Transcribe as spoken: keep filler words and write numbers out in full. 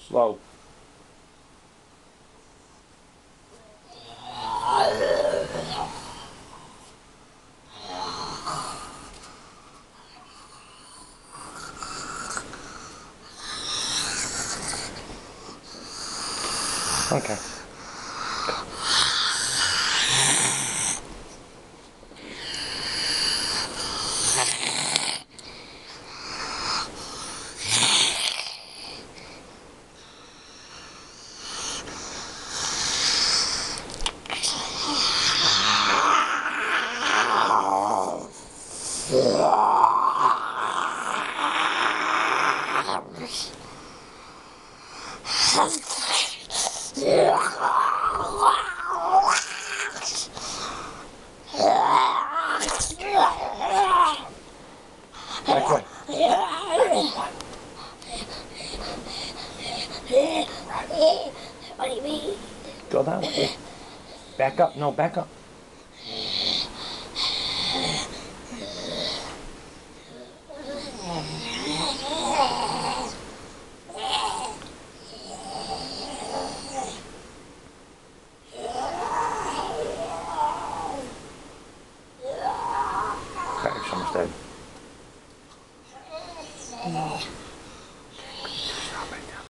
Slow. Okay. Back way. What do you mean? Go that way. Back up. No, back up. Back, almost dead.